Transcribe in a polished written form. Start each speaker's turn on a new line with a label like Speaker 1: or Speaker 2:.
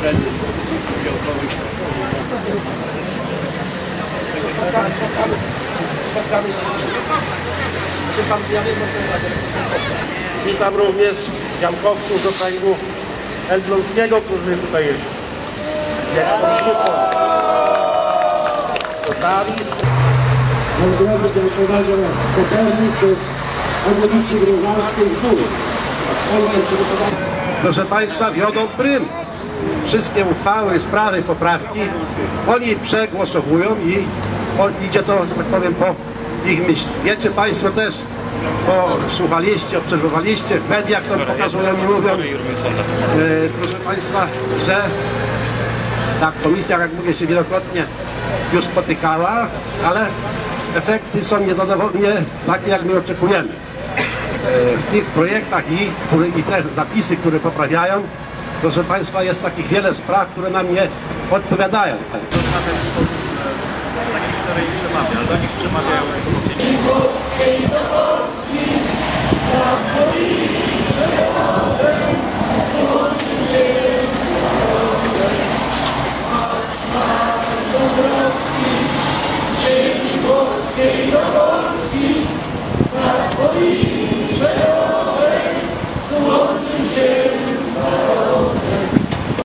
Speaker 1: prezes działkowy.
Speaker 2: Witam również działkowców z okręgu elbląskiego, którzy tutaj dostali.
Speaker 3: Odgrodu działkowego Koperników, obwodnicy Grożalskiej w dół.
Speaker 2: Proszę Państwa, wiodą prym. Wszystkie uchwały, sprawy, poprawki, oni przegłosowują i idzie to, że tak powiem, po ich myśli. Wiecie Państwo też, bo słuchaliście, obserwowaliście, w mediach to pokazują i mówią, proszę Państwa, że ta komisja, jak mówię, się wielokrotnie już spotykała, ale efekty są niezadowolone, takie jak my oczekujemy. W tych projektach i te zapisy, które poprawiają, proszę Państwa, jest takich wiele spraw, które nam nie odpowiadają.
Speaker 4: W ten sposób takich, które im przemawia, ale do nich przemawiają